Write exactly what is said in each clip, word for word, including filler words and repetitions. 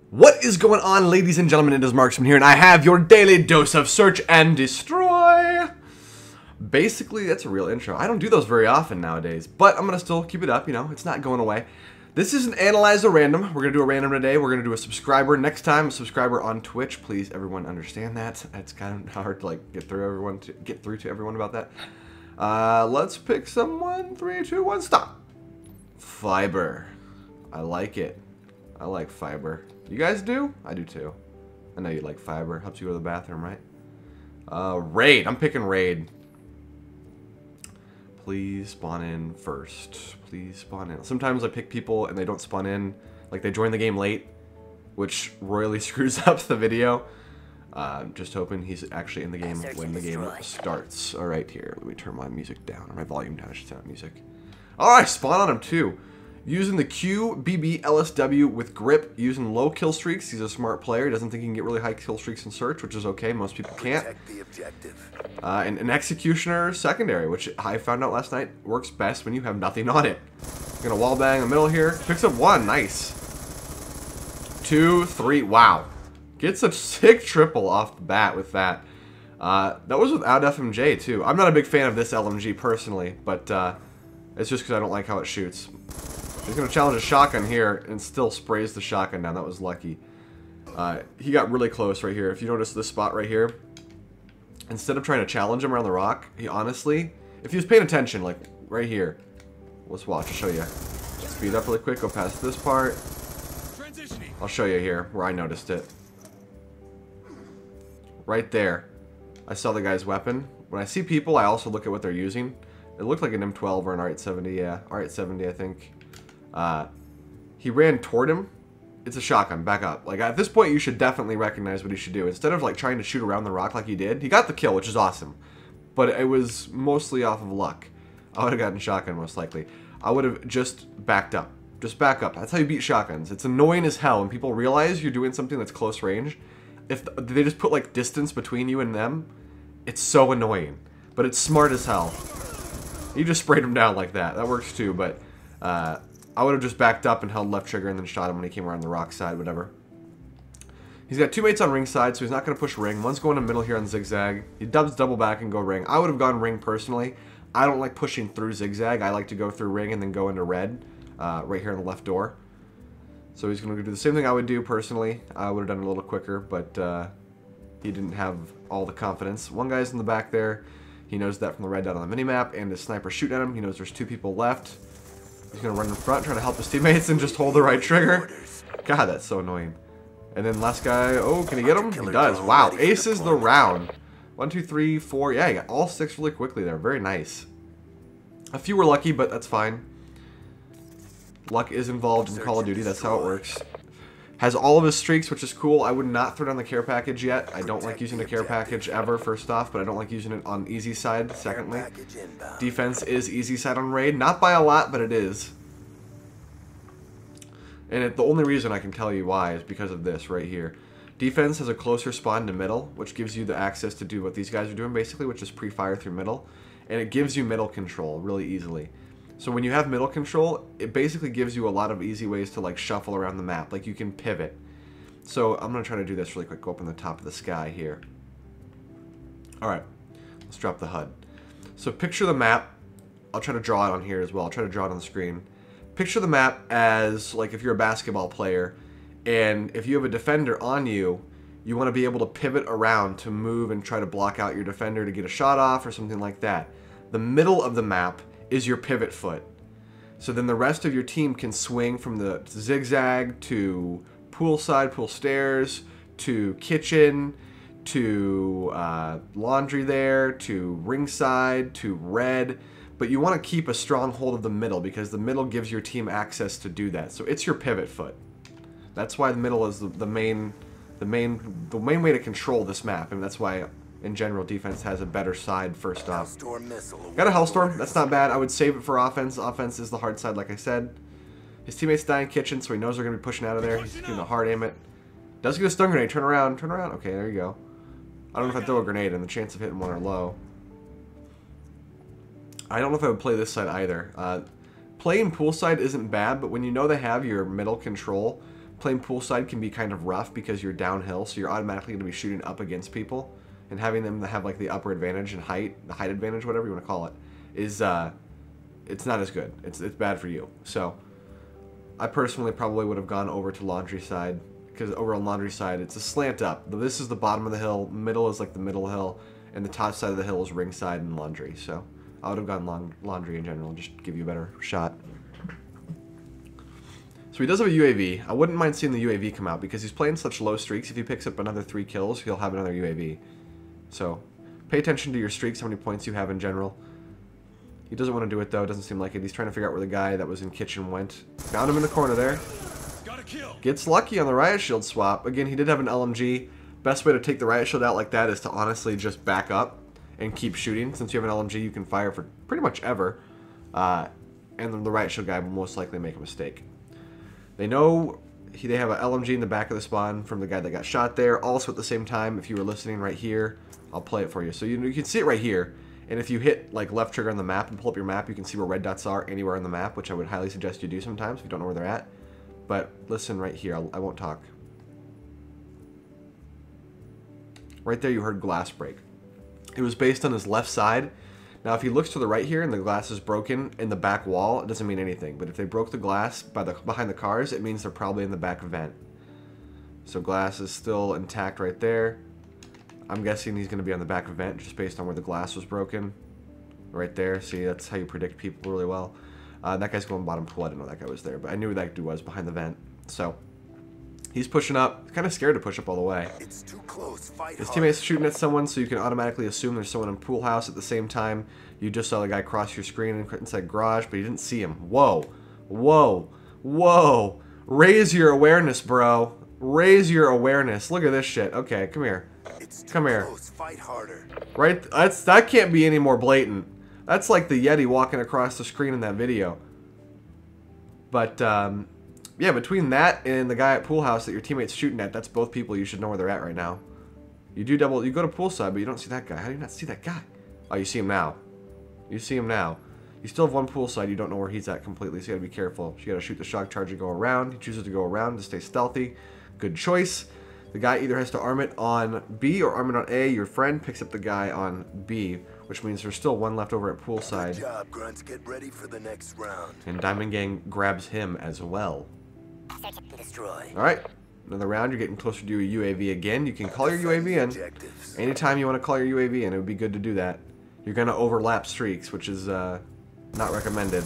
What is going on, ladies and gentlemen? It is Marksman here, and I have your daily dose of search and destroy. Basically, that's a real intro. I don't do those very often nowadays, but I'm going to still keep it up, you know, it's not going away. This is an Analyze a Random. We're going to do a random today. We're going to do a subscriber. Next time, a subscriber on Twitch. Please, everyone, understand that. It's kind of hard to, like, get through everyone to get through to everyone about that. Uh, let's pick someone. Three, two, one, stop. Fiber. I like it. I like fiber. You guys do? I do too. I know you like fiber. Helps you go to the bathroom, right? Uh, raid. I'm picking raid. Please spawn in first. Please spawn in. Sometimes I pick people and they don't spawn in. Like they join the game late, which royally screws up the video. Uh, just hoping he's actually in the game when the game starts. Alright, here. Let me turn my music down. Or my volume down, I should say, not music. Alright, spawn on him too. Using the Q, B B, L S W with grip, using low kill streaks. He's a smart player. He doesn't think he can get really high kill streaks in search, which is okay. Most people can't. Uh, and an executioner secondary, which I found out last night works best when you have nothing on it. Gonna wall bang in the middle here. Picks up one. Nice. Two, three. Wow. Gets a sick triple off the bat with that. Uh, that was without F M J too. I'm not a big fan of this L M G personally, but uh, it's just because I don't like how it shoots. He's going to challenge a shotgun here and still sprays the shotgun down. That was lucky. Uh, he got really close right here. If you notice this spot right here, instead of trying to challenge him around the rock, he honestly, if he was paying attention, like right here, let's watch, I'll show you. Speed up really quick, go past this part. I'll show you here where I noticed it. Right there. I saw the guy's weapon. When I see people, I also look at what they're using. It looked like an M twelve or an R eight seventy, yeah. R eight seventy, I think. Uh, he ran toward him. It's a shotgun. Back up. Like, at this point, you should definitely recognize what he should do. Instead of, like, trying to shoot around the rock like he did, he got the kill, which is awesome. But it was mostly off of luck. I would have gotten shotgun, most likely. I would have just backed up. Just back up. That's how you beat shotguns. It's annoying as hell when people realize you're doing something that's close range. If they just put, like, distance between you and them, it's so annoying. But it's smart as hell. You just sprayed him down like that. That works, too, but... Uh, I would have just backed up and held left trigger and then shot him when he came around the rock side, whatever. He's got two mates on ring side, so he's not going to push ring. One's going to middle here on zigzag. He dubs double back and go ring. I would have gone ring personally. I don't like pushing through zigzag. I like to go through ring and then go into red, uh, right here on the left door. So he's going to do the same thing I would do personally. I would have done it a little quicker, but uh, he didn't have all the confidence. One guy's in the back there. He knows that from the red dot on the minimap, and his sniper shooting at him. He knows there's two people left. He's going to run in front, trying to help his teammates, and just hold the right trigger. God, that's so annoying. And then last guy, oh, can he get him? He does. Wow, aces the round. One, two, three, four. Yeah, he got all six really quickly there. Very nice. A few were lucky, but that's fine. Luck is involved in Call of Duty. That's how it works. Has all of his streaks, which is cool. I would not throw down the care package yet. I don't like using the care package ever, first off, but I don't like using it on easy side, secondly. Defense is easy side on raid. Not by a lot, but it is. And it, the only reason I can tell you why is because of this right here. Defense has a closer spawn to middle, which gives you the access to do what these guys are doing, basically, which is pre-fire through middle. And it gives you middle control really easily. So when you have middle control, it basically gives you a lot of easy ways to like shuffle around the map. Like you can pivot. So I'm going to try to do this really quick. Go up on the top of the sky here. Alright. Let's drop the H U D. So picture the map. I'll try to draw it on here as well. I'll try to draw it on the screen. Picture the map as like if you're a basketball player and if you have a defender on you, you want to be able to pivot around to move and try to block out your defender to get a shot off or something like that. The middle of the map is your pivot foot. So then the rest of your team can swing from the zigzag to poolside, pool stairs, to kitchen, to uh, laundry there, to ringside, to red. But you want to keep a strong hold of the middle because the middle gives your team access to do that. So it's your pivot foot. That's why the middle is the, the main, the main, the main way to control this map, and that's why. In general, defense has a better side first off. Got a Hellstorm. That's not bad. I would save it for offense. Offense is the hard side, like I said. His teammates die in kitchen, so he knows they're going to be pushing out of there. He's going to hard aim it. Does get a stun grenade. Turn around. Turn around. Okay, there you go. I don't know if I'd throw a grenade, and the chance of hitting one are low. I don't know if I would play this side either. Uh, playing poolside isn't bad, but when you know they have your middle control, playing poolside can be kind of rough because you're downhill, so you're automatically going to be shooting up against people, and having them have like the upper advantage and height, the height advantage, whatever you want to call it, is uh, it's not as good. It's it's bad for you. So I personally probably would have gone over to laundry side, because over on laundry side it's a slant up. This is the bottom of the hill, middle is like the middle hill, and the top side of the hill is ringside and laundry. So I would have gone long, laundry in general, just to give you a better shot. So he does have a U A V. I wouldn't mind seeing the U A V come out because he's playing such low streaks. If he picks up another three kills, he'll have another U A V. So pay attention to your streaks, how many points you have in general. He doesn't want to do it though, doesn't seem like it. He's trying to figure out where the guy that was in kitchen went. Found him in the corner there. Gets lucky on the riot shield swap. Again, he did have an L M G. Best way to take the riot shield out like that is to honestly just back up and keep shooting. Since you have an L M G, you can fire for pretty much ever. Uh, and then the riot shield guy will most likely make a mistake. They know he, they have an L M G in the back of the spawn from the guy that got shot there. Also at the same time, if you were listening right here, I'll play it for you. So you, you can see it right here. And if you hit like left trigger on the map and pull up your map, you can see where red dots are anywhere on the map, which I would highly suggest you do sometimes if you don't know where they're at. But listen right here, I'll, I won't talk. Right there you heard glass break. It was based on his left side. Now if he looks to the right here and the glass is broken in the back wall, it doesn't mean anything. But if they broke the glass by the behind the cars, it means they're probably in the back vent. So glass is still intact right there. I'm guessing he's going to be on the back vent just based on where the glass was broken. Right there. See, that's how you predict people really well. Uh, that guy's going bottom pool. I didn't know that guy was there, but I knew where that dude was behind the vent. So he's pushing up. Kind of scared to push up all the way. It's too close. Fight His hard. teammate's shooting at someone, so you can automatically assume there's someone in pool house at the same time. You just saw the guy cross your screen inside garage, but you didn't see him. Whoa. Whoa. Whoa. Raise your awareness, bro. Raise your awareness. Look at this shit. Okay, come here. It's too Come here. close. Fight harder. Right? That's that can't be any more blatant. That's like the Yeti walking across the screen in that video. But um, yeah, between that and the guy at pool house that your teammate's shooting at, that's both people you should know where they're at right now. You do double. You go to poolside, but you don't see that guy. How do you not see that guy? Oh, you see him now. You see him now. You still have one poolside. You don't know where he's at completely, so you gotta be careful. You gotta shoot the shock charge and go around. He chooses to go around to stay stealthy. Good choice. The guy either has to arm it on B or arm it on A. Your friend picks up the guy on B, which means there's still one left over at poolside. Good job, Grunts. Get ready for the next round. And Diamond Gang grabs him as well. Destroy. Alright, another round. You're getting closer to a U A V again. You can call your U A V in. Objectives. Anytime you want to call your U A V in, it would be good to do that. You're going to overlap streaks, which is uh, not recommended.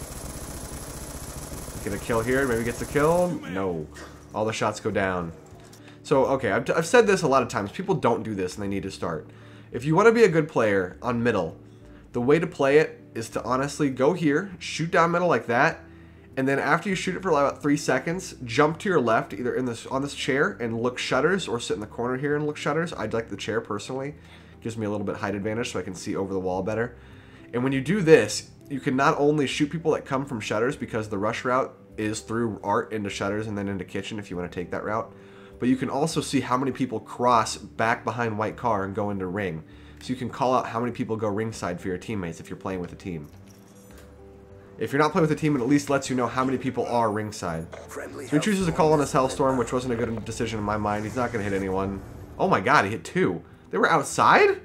Get a kill here. Maybe gets a kill. No. All the shots go down. So, okay, I've, I've said this a lot of times. People don't do this, and they need to start. If you want to be a good player on middle, the way to play it is to honestly go here, shoot down middle like that, and then after you shoot it for about three seconds, jump to your left, either in this on this chair and look shutters, or sit in the corner here and look shutters. I'd like the chair personally. Gives me a little bit height advantage so I can see over the wall better. And when you do this, you can not only shoot people that come from shutters, because the rush route is through art into shutters and then into kitchen if you want to take that route, but you can also see how many people cross back behind white car and go into ring. So you can call out how many people go ringside for your teammates if you're playing with a team. If you're not playing with a team, it at least lets you know how many people are ringside. Friendly So he chooses to call on his Hellstorm, Hellstorm, which wasn't a good decision in my mind. He's not going to hit anyone. Oh my god, he hit two. They were outside?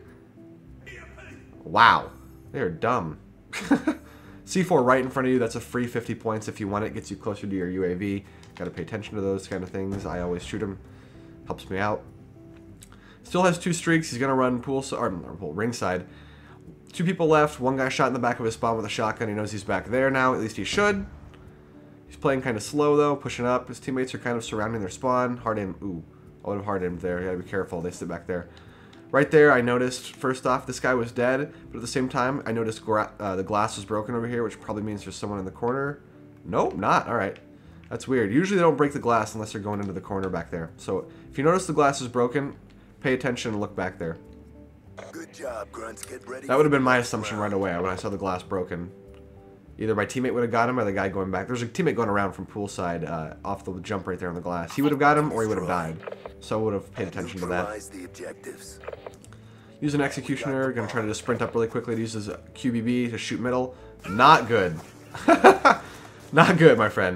Wow. They are dumb. C four right in front of you. That's a free fifty points if you want it. Gets you closer to your U A V. Got to pay attention to those kind of things. I always shoot him. Helps me out. Still has two streaks. He's going to run pool, or, or ringside. Two people left. One guy shot in the back of his spawn with a shotgun. He knows he's back there now. At least he should. He's playing kind of slow, though. Pushing up. His teammates are kind of surrounding their spawn. Hard aim. Ooh. I would have hard aimed there. You got to be careful. They sit back there. Right there, I noticed, first off, this guy was dead. But at the same time, I noticed gra uh, the glass was broken over here, which probably means there's someone in the corner. Nope, not. All right. That's weird. Usually they don't break the glass unless they're going into the corner back there. So if you notice the glass is broken, pay attention and look back there. Good job, Grunts. Get ready. That would have been my assumption right away when I saw the glass broken. Either my teammate would have got him or the guy going back. There's a teammate going around from poolside uh, off the jump right there on the glass. He would have got him or he would have died. So I would have paid attention to that. Neutralize the objectives. Use an Executioner. Going to try to just sprint up really quickly. It uses Q B B to shoot middle. Not good. Not good, my friend.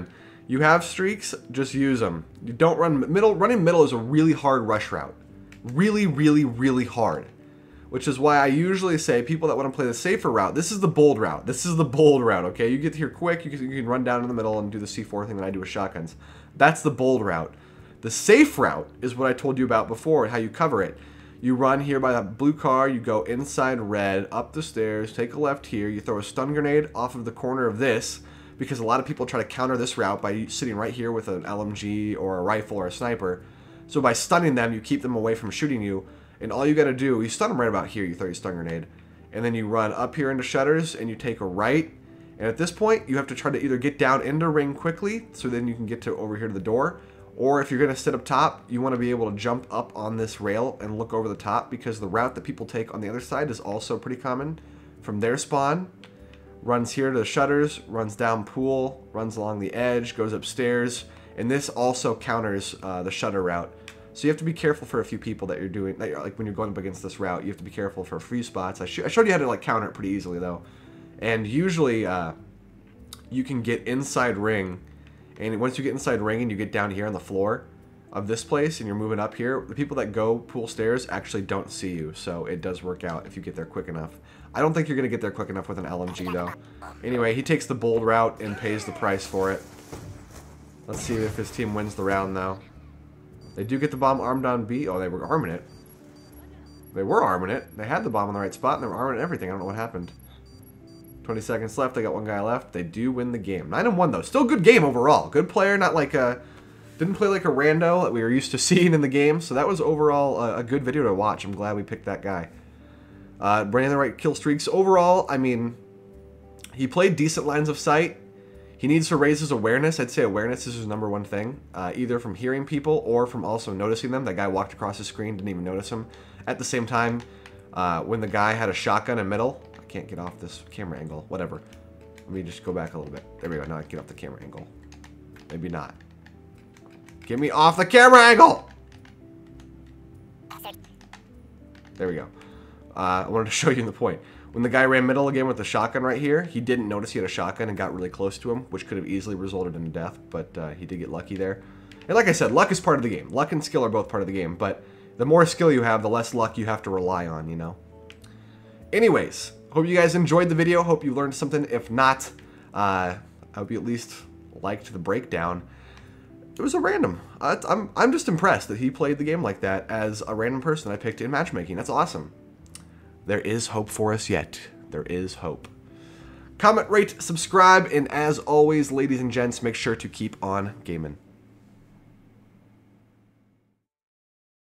You have streaks, just use them. You don't run middle. Running middle is a really hard rush route. Really, really, really hard. Which is why I usually say people that want to play the safer route, this is the bold route. This is the bold route, okay? You get here quick, you can, you can run down in the middle and do the C four thing that I do with shotguns. That's the bold route. The safe route is what I told you about before, how you cover it. You run here by that blue car, you go inside red, up the stairs, take a left here, you throw a stun grenade off of the corner of this, because a lot of people try to counter this route by sitting right here with an L M G or a rifle or a sniper. So by stunning them, you keep them away from shooting you, and all you gotta do, you stun them right about here, you throw your stun grenade, and then you run up here into shutters, and you take a right, and at this point, you have to try to either get down into ring quickly, so then you can get to over here to the door, or if you're gonna sit up top, you wanna be able to jump up on this rail and look over the top, because the route that people take on the other side is also pretty common. From their spawn, runs here to the shutters, runs down pool, runs along the edge, goes upstairs, and this also counters uh, the shutter route. So you have to be careful for a few people that you're doing, that you're, like when you're going up against this route, you have to be careful for a few spots. I, sh I showed you how to like counter it pretty easily though. And usually uh, you can get inside ring, and once you get inside ring and you get down here on the floor of this place and you're moving up here, the people that go pool stairs actually don't see you, so it does work out if you get there quick enough. I don't think you're going to get there quick enough with an L M G though. Anyway, he takes the bold route and pays the price for it. Let's see if his team wins the round though. They do get the bomb armed on B. Oh, they were arming it. They were arming it. They had the bomb in the right spot and they were arming everything. I don't know what happened. twenty seconds left. They got one guy left. They do win the game. nine and one though. Still good game overall. Good player. Not like a... Didn't play like a rando that we were used to seeing in the game. So that was overall a, a good video to watch. I'm glad we picked that guy. Uh, running the right kill streaks. Overall, I mean, he played decent lines of sight. He needs to raise his awareness. I'd say awareness is his number one thing. Uh, either from hearing people or from also noticing them. That guy walked across the screen, didn't even notice him. At the same time, uh, when the guy had a shotgun in middle, I can't get off this camera angle, whatever. Let me just go back a little bit. There we go, now I can get off the camera angle. Maybe not. Get me off the camera angle! There we go. Uh, I wanted to show you the point. When the guy ran middle again with the shotgun right here, he didn't notice he had a shotgun and got really close to him, which could have easily resulted in death, but uh, he did get lucky there. And like I said, luck is part of the game. Luck and skill are both part of the game, but the more skill you have, the less luck you have to rely on, you know? Anyways, hope you guys enjoyed the video. Hope you learned something. If not, uh, I hope you at least liked the breakdown. It was a random. Uh, I'm, I'm just impressed that he played the game like that as a random person I picked in matchmaking. That's awesome. There is hope for us yet. There is hope. Comment, rate, subscribe, and as always, ladies and gents, make sure to keep on gaming.